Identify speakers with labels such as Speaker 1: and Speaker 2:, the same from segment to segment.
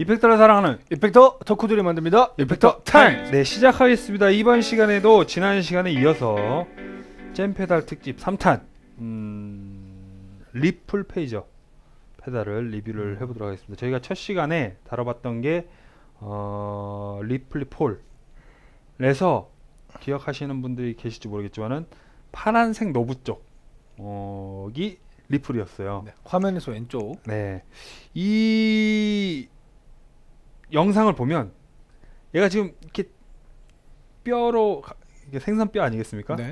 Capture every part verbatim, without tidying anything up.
Speaker 1: 이펙터를 사랑하는
Speaker 2: 이펙터 덕후들이 만듭니다. 이펙터 타임.
Speaker 1: 네, 시작하겠습니다. 이번 시간에도 지난 시간에 이어서 잼 페달 특집 삼 탄 음, 리플 페이저 페달을 리뷰를 해보도록 하겠습니다. 저희가 첫 시간에 다뤄봤던 게 어, 리플리 폴에서 기억하시는 분들이 계실지 모르겠지만은 파란색 노브 쪽이 리플이었어요.
Speaker 2: 네, 화면에서 왼쪽.
Speaker 1: 네, 이 영상을 보면 얘가 지금 이렇게 뼈로 이게 생선뼈 아니겠습니까?
Speaker 2: 네.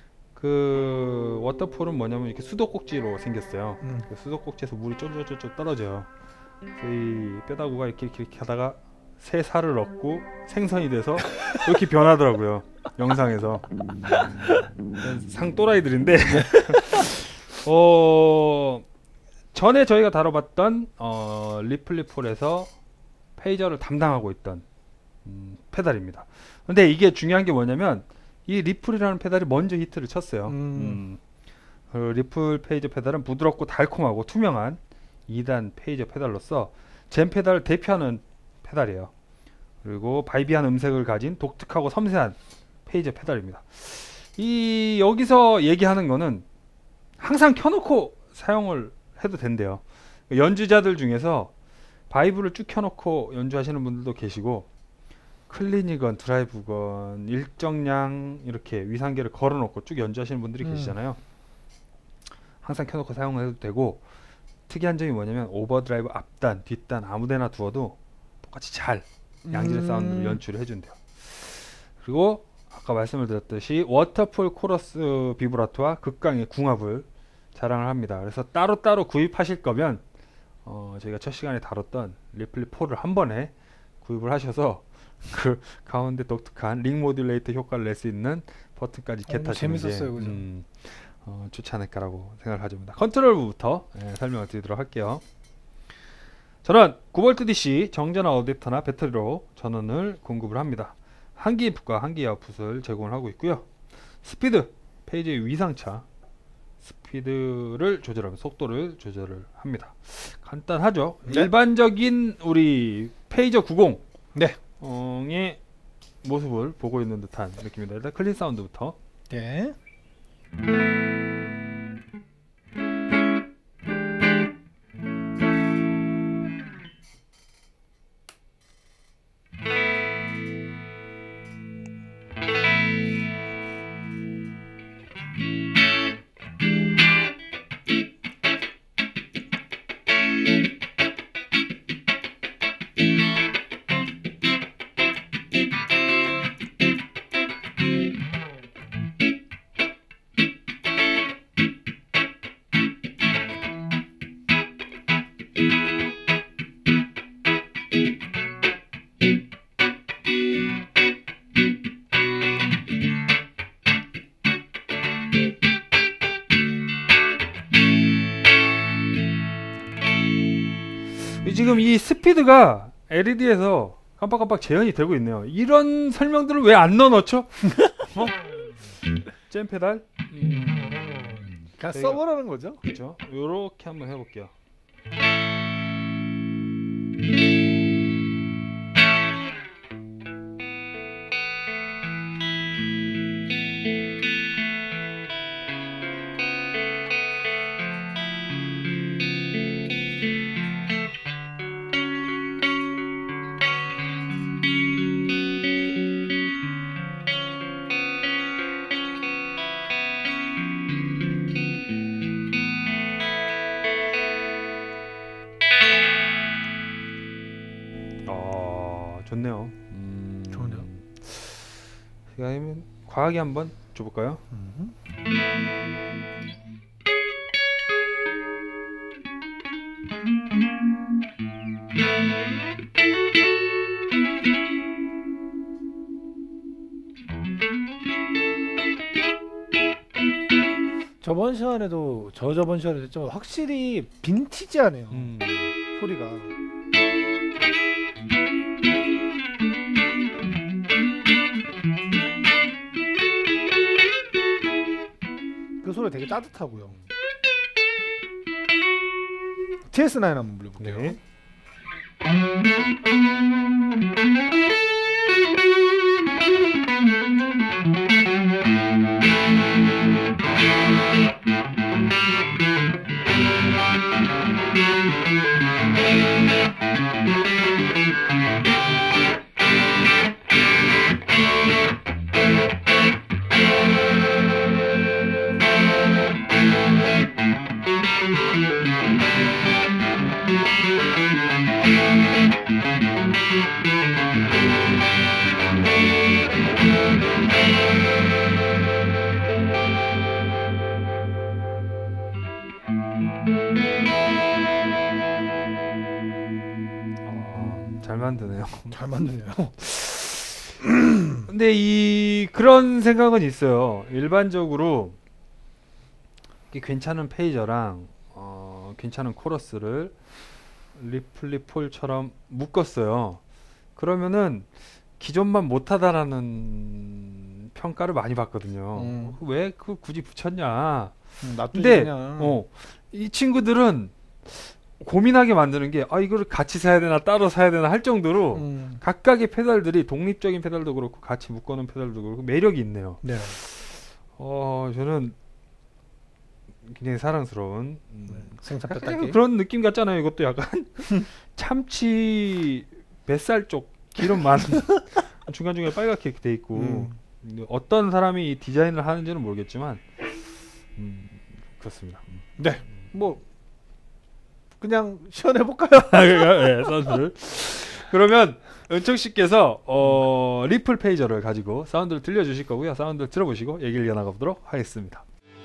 Speaker 1: 그 워터폴은 뭐냐면 이렇게 수도꼭지로 생겼어요.
Speaker 2: 음.
Speaker 1: 그 수도꼭지에서 물이 쫄쫄쫄쫄 떨어져요. 그래서 이 뼈다구가 이렇게 이렇게, 이렇게 하다가 새 살을 얻고 생선이 돼서 이렇게 변하더라고요. 영상에서. 상 또라이들인데 어 전에 저희가 다뤄봤던 어, 리플리 폴에서 페이저를 담당하고 있던 음, 페달입니다. 근데 이게 중요한 게 뭐냐면 이 리플이라는 페달이 먼저 히트를 쳤어요.
Speaker 2: 음.
Speaker 1: 음, 그 리플 페이저 페달은 부드럽고 달콤하고 투명한 이 단 페이저 페달로서 젠 페달을 대표하는 페달이에요. 그리고 바이비한 음색을 가진 독특하고 섬세한 페이저 페달입니다. 이 여기서 얘기하는 거는 항상 켜놓고 사용을 해도 된대요. 연주자들 중에서 바이브를 쭉 켜놓고 연주하시는 분들도 계시고 클린이건 드라이브건 일정량 이렇게 위상계를 걸어놓고 쭉 연주하시는 분들이
Speaker 2: 음.
Speaker 1: 계시잖아요. 항상 켜놓고 사용해도 되고 특이한 점이 뭐냐면 오버드라이브 앞단, 뒷단 아무데나 두어도 똑같이 잘 양질의
Speaker 2: 음.
Speaker 1: 사운드로 연출을 해준대요. 그리고 아까 말씀을 드렸듯이 워터폴 코러스 비브라토와 극강의 궁합을 자랑을 합니다. 그래서 따로따로 구입하실 거면 어, 저희가 첫 시간에 다뤘던 리플리 폴을 한 번에 구입을 하셔서 그 가운데 독특한 링 모듈레이터 효과를 낼 수 있는 버튼까지
Speaker 2: 어,
Speaker 1: 겟하시는 게
Speaker 2: 재밌었어요, 그죠?
Speaker 1: 음, 어, 좋지 않을까라고 생각을 가집니다. 컨트롤부터 예, 설명을 드리도록 할게요. 저는 구 볼트 디씨 정전화 어댑터나 배터리로 전원을 공급을 합니다. 한기 인풋과 한기 아웃풋을 제공을 하고 있고요. 스피드, 페이지의 위상차 스피드를 조절하면 속도를 조절을 합니다. 간단하죠.
Speaker 2: 네.
Speaker 1: 일반적인 우리 페이저 구십
Speaker 2: 네.
Speaker 1: 의 모습을 보고 있는 듯한 느낌입니다. 일단 클린 사운드부터.
Speaker 2: 네.
Speaker 1: 지금 이 스피드가 엘이디에서 깜빡깜빡 재현이 되고 있네요. 이런 설명들을 왜 안 넣어놓죠? 어? 잼 페달? 음,
Speaker 2: 그냥 써보라는 거죠.
Speaker 1: 그렇죠. 요렇게 한번 해볼게요. 좋네요. 음,
Speaker 2: 좋은데요?
Speaker 1: 시간이면 과하게 한번 줘볼까요?
Speaker 2: 음. 저번 시간에도 저 저번 시간에도 했지만 확실히 빈티지하네요.
Speaker 1: 음.
Speaker 2: 소리가. 그 소리 되게 따뜻하고요. 티에스 나인 한번 불러볼게요.
Speaker 1: 네. 어, 잘 만드네요.
Speaker 2: 잘 만드네요.
Speaker 1: 근데 이 그런 생각은 있어요. 일반적으로 이 괜찮은 페이저랑 어, 괜찮은 코러스를 리플리 폴처럼 묶었어요. 그러면은 기존만 못하다라는 평가를 많이 받거든요.
Speaker 2: 음.
Speaker 1: 왜 그 굳이 붙였냐?
Speaker 2: 음, 놔두지
Speaker 1: 근데
Speaker 2: 그냥.
Speaker 1: 어, 이 친구들은 고민하게 만드는 게 아 이거를 같이 사야 되나 따로 사야 되나 할 정도로
Speaker 2: 음.
Speaker 1: 각각의 페달들이 독립적인 페달도 그렇고 같이 묶어놓은 페달도 그렇고 매력이 있네요.
Speaker 2: 네.
Speaker 1: 어 저는 굉장히 사랑스러운 음,
Speaker 2: 생산
Speaker 1: 약간
Speaker 2: 뺐다기.
Speaker 1: 그런 느낌 같잖아요. 이것도 약간 참치 뱃살 쪽 기름 많은 중간중간에 빨갛게 돼 있고
Speaker 2: 음.
Speaker 1: 근데 어떤 사람이 이 디자인을 하는지는 모르겠지만 음, 그렇습니다.
Speaker 2: 네. 뭐 그냥 시연해 볼까요?
Speaker 1: 네, 사운드를. 그러면 은총 씨께서 어, 리플 페이저를 가지고 사운드를 들려주실 거고요. 사운드를 들어보시고 얘기를 이어나가 보도록 하겠습니다.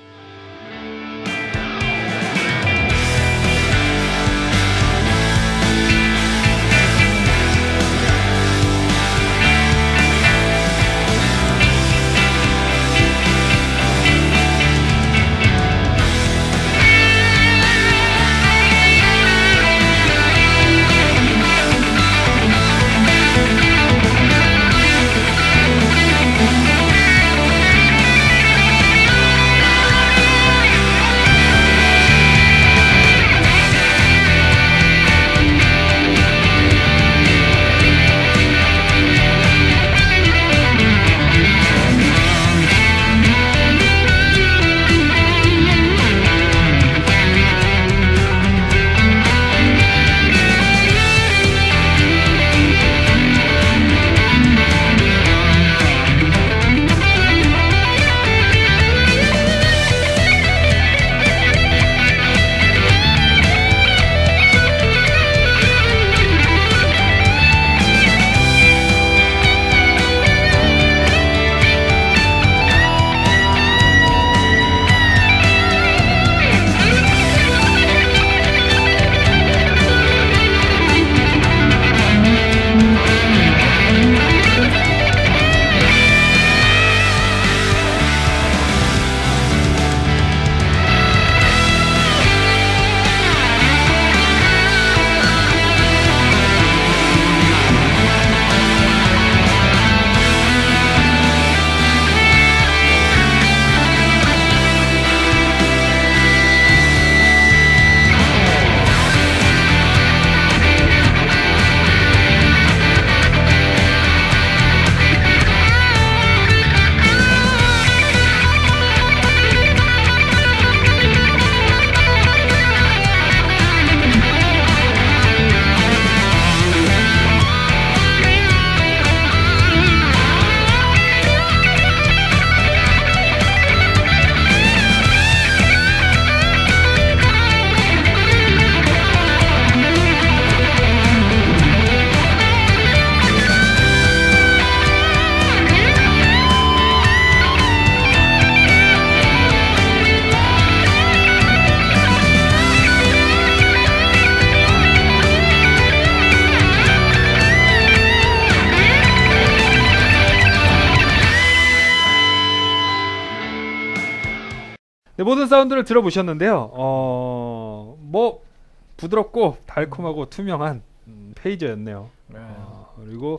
Speaker 1: 네, 모든 사운드를 들어보셨는데요. 어, 뭐 부드럽고 달콤하고 투명한 음, 페이저였네요.
Speaker 2: 네.
Speaker 1: 어, 그리고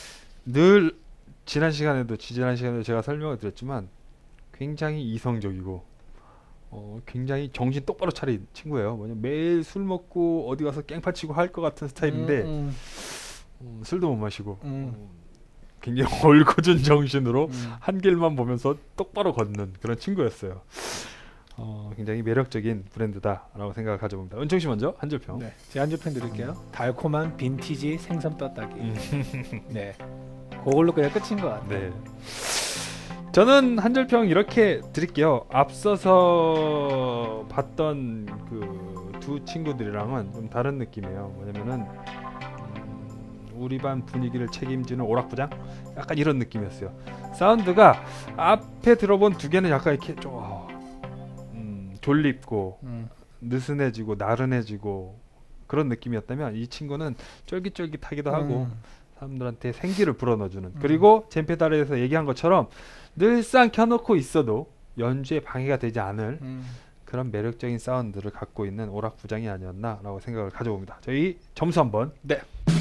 Speaker 1: 늘 지난 시간에도 지지난 시간에도 제가 설명을 드렸지만 굉장히 이성적이고 어, 굉장히 정신 똑바로 차린 친구예요. 뭐냐 매일 술 먹고 어디 가서 깽판 치고 할 것 같은 스타일인데
Speaker 2: 음,
Speaker 1: 음, 술도 못 마시고
Speaker 2: 음,
Speaker 1: 어, 굉장히 올곧은 정신으로
Speaker 2: 음.
Speaker 1: 한 길만 보면서 똑바로 걷는 그런 친구였어요. 어, 굉장히 매력적인 브랜드다라고 생각을 가져봅니다. 은총 씨 먼저 한 줄 평.
Speaker 2: 네, 제 한 줄 평 드릴게요. 달콤한 빈티지 생선 뼈다귀.
Speaker 1: 음.
Speaker 2: 네, 그걸로 그냥 끝인 것 같아요.
Speaker 1: 네. 저는 한 줄 평 이렇게 드릴게요. 앞서서 봤던 그 두 친구들이랑은 좀 다른 느낌이에요. 뭐냐면은 음, 우리 반 분위기를 책임지는 오락부장 약간 이런 느낌이었어요. 사운드가 앞에 들어본 두 개는 약간 이렇게 좀 음, 졸립고
Speaker 2: 음.
Speaker 1: 느슨해지고 나른해지고 그런 느낌이었다면 이 친구는 쫄깃쫄깃하기도 하고
Speaker 2: 음.
Speaker 1: 사람들한테 생기를 불어넣어주는
Speaker 2: 음.
Speaker 1: 그리고 젠페달에서 얘기한 것처럼 늘상 켜놓고 있어도 연주에 방해가 되지 않을
Speaker 2: 음.
Speaker 1: 그런 매력적인 사운드를 갖고 있는 오락부장이 아니었나라고 생각을 가져봅니다. 저희 점수 한번.
Speaker 2: 네.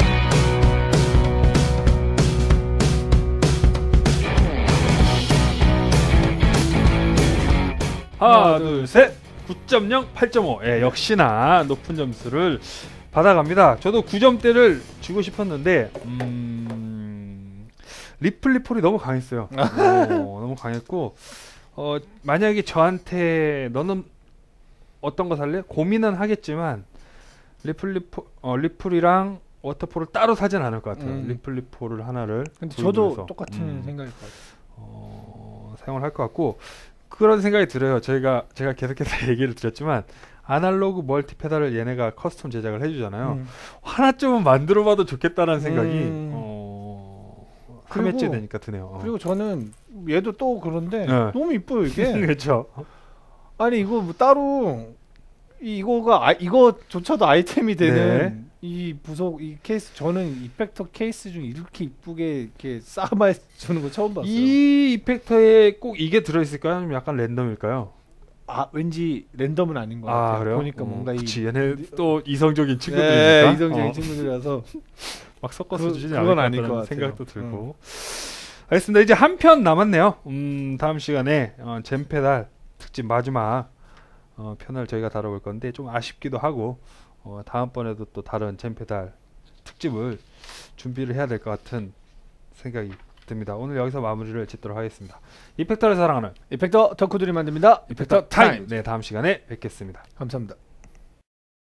Speaker 1: 하나 둘 셋 구 점 영 팔 점 오. 예, 역시나 높은 점수를 받아갑니다. 저도 구 점대를 주고 싶었는데 음... 리플리폴이 너무 강했어요. 오, 너무 강했고 어, 만약에 저한테 너는 어떤 거 살래? 고민은 하겠지만 리플리폴 어, 리플이랑 워터폴을 따로 사진 않을 것 같아요.
Speaker 2: 음.
Speaker 1: 리플리폴을 하나를
Speaker 2: 근데
Speaker 1: 구입을
Speaker 2: 저도
Speaker 1: 해서,
Speaker 2: 똑같은
Speaker 1: 음,
Speaker 2: 생각일 것 같아요.
Speaker 1: 어, 사용을 할 것 같고 그런 생각이 들어요. 저희가 제가 계속해서 얘기를 드렸지만 아날로그 멀티 페달을 얘네가 커스텀 제작을 해주잖아요.
Speaker 2: 음.
Speaker 1: 하나쯤은 만들어봐도 좋겠다는 생각이
Speaker 2: 음.
Speaker 1: 어,
Speaker 2: 그리고-
Speaker 1: 하매째 되니까 드네요. 어.
Speaker 2: 그리고 저는 얘도 또 그런데
Speaker 1: 네.
Speaker 2: 너무 이뻐요 이게.
Speaker 1: 그렇죠.
Speaker 2: 아니 이거 뭐 따로 이- 이거가 아, 이거조차도 아이템이 되는
Speaker 1: 네.
Speaker 2: 이 부속 이 케이스 저는 이펙터 케이스 중에 이렇게 이쁘게 이렇게 쌓아만 주는 거 처음 봤어요.
Speaker 1: 이 이펙터에 꼭 이게 들어있을까요? 아니면 약간 랜덤일까요?
Speaker 2: 아 왠지 랜덤은 아닌 것
Speaker 1: 아
Speaker 2: 같아요.
Speaker 1: 그래요?
Speaker 2: 보니까
Speaker 1: 어,
Speaker 2: 뭔가
Speaker 1: 그치
Speaker 2: 이
Speaker 1: 얘네 또 이성적인
Speaker 2: 네,
Speaker 1: 친구들이니까
Speaker 2: 이성적인
Speaker 1: 어,
Speaker 2: 친구들이라서
Speaker 1: 막 섞어서
Speaker 2: 그-
Speaker 1: 주지
Speaker 2: 그건
Speaker 1: 않을까
Speaker 2: 아닐
Speaker 1: 그런
Speaker 2: 것 같아요.
Speaker 1: 생각도 들고 알겠습니다. 이제 한 편 남았네요. 음, 다음 시간에 어, 젠페달 특집 마지막 어, 편을 저희가 다뤄볼 건데 좀 아쉽기도 하고 어, 다음번에도 또 다른 젠페달 특집을 준비를 해야 될 것 같은 생각이 듭니다. 오늘 여기서 마무리를 짓도록 하겠습니다. 이펙터를 사랑하는
Speaker 2: 이펙터 덕후들이 만듭니다.
Speaker 1: 이펙터 타임. 네, 다음 시간에 뵙겠습니다.
Speaker 2: 감사합니다.